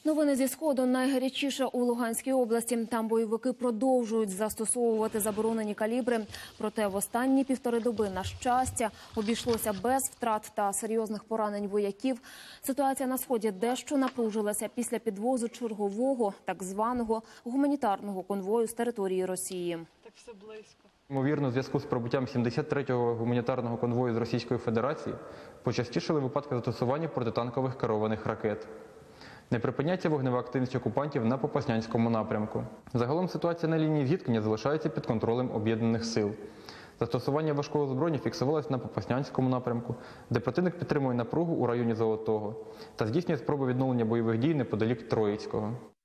Новини зі Сходу. Найгарячіше у Луганській області. Там бойовики продовжують застосовувати заборонені калібри. Проте в останні півтори доби, на щастя, обійшлося без втрат та серйозних поранень вояків. Ситуація на Сході дещо напружилася після підвозу чергового, так званого гуманітарного конвою з території Росії. Так все близько. Ймовірно, у зв'язку з прибуттям 73-го гуманітарного конвою з Російської Федерації почастішали випадки застосування протитанкових керованих ракет. Не припиняється вогнева активність окупантів на Попаснянському напрямку. Загалом ситуація на лінії зіткнення залишається під контролем об'єднаних сил. Застосування важкого озброєння фіксувалось на Попаснянському напрямку, де противник підтримує напругу у районі Золотого та здійснює спроби відновлення бойових дій неподалік Троїцького.